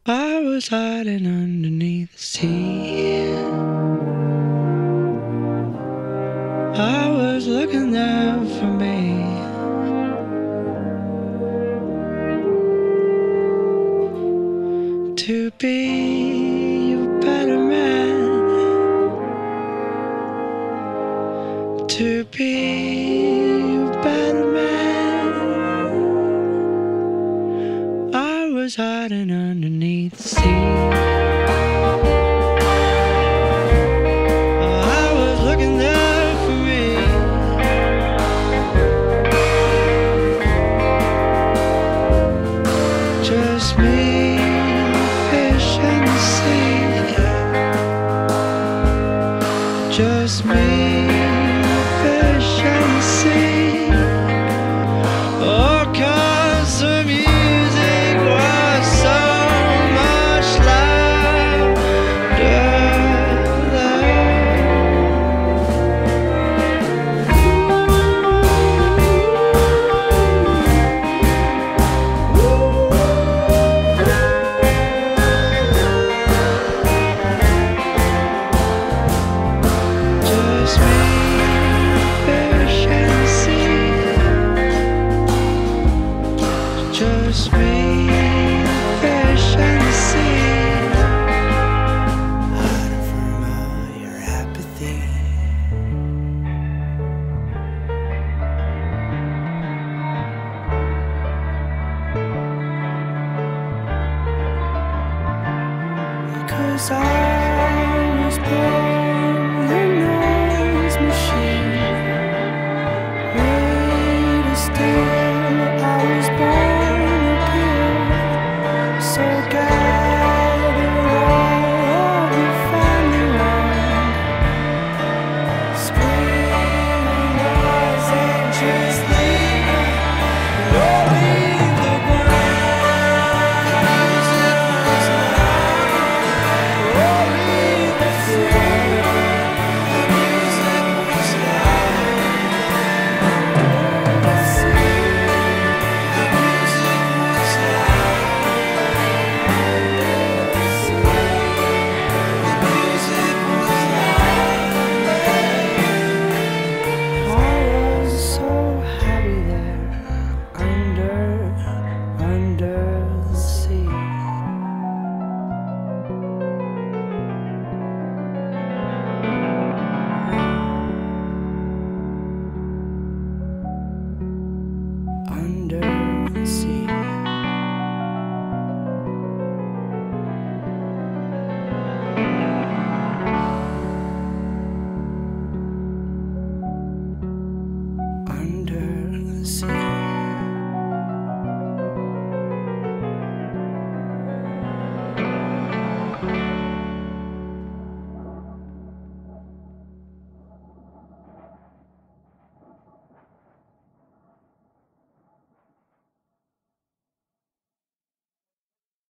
I was hiding underneath the sea. I was looking there for me. To be a better man. To be a better man. I was hiding underneath the sea. I was looking there for me. Just me, fish in the sea. Just me, fish in the sea. Oh, 'cause the music was so much louder there. Just me, fish in the sea. Just me, fish in the sea. Hiding from all your apathy. Because I